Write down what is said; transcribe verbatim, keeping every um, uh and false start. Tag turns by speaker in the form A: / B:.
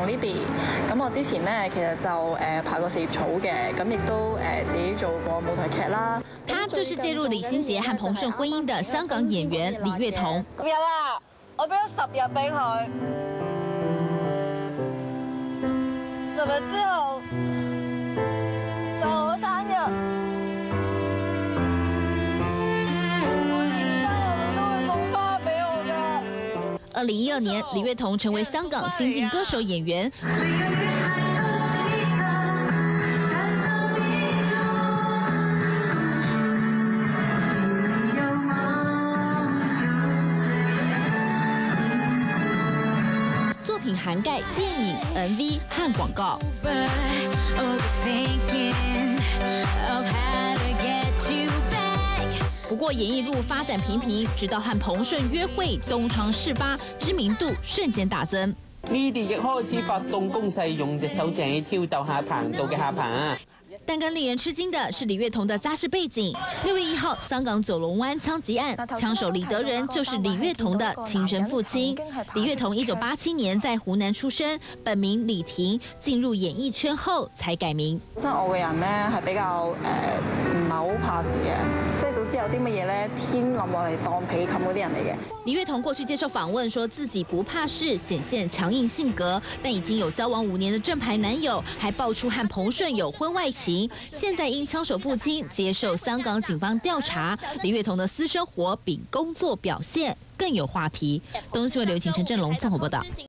A: 同 Lily， 咁我之前咧其實就誒拍過四葉草嘅，咁亦都誒自己做過舞台劇啦。
B: 他就是介入李心潔和彭順婚姻的香港演員李月彤。
C: 十日啊，我俾咗十日俾佢，十日之後就我生日。
B: 二零一二年，李月彤成为香港新晋歌手演员。作品涵盖电影、M V 和广告。 不过演艺路发展平平，直到和彭順約會，東窗事發，知名度瞬間大增。
D: 呢啲亦開始發動攻勢，用隻手正挑逗下彭導嘅下巴。
B: 但更令人吃驚的是李月彤的家世背景。六月一號，香港九龍灣槍擊案，槍手李德仁就是李月彤的親生父親。李月彤一九八七年在湖南出生，本名李婷，進入演藝圈後才改名。
A: 即係我個人咧係比較誒唔係好怕事嘅。 總之有啲乜嘢咧，天冧落嚟當被冚嗰啲人嚟嘅。
B: 李月彤過去接受訪問，說自己不怕事，顯現強硬性格，但已經有交往五年的正牌男友，還爆出和彭順有婚外情。現在因槍手父親接受香港警方調查，李月彤的私生活比工作表現更有話題。東新聞劉晴、陳振龍綜合報道。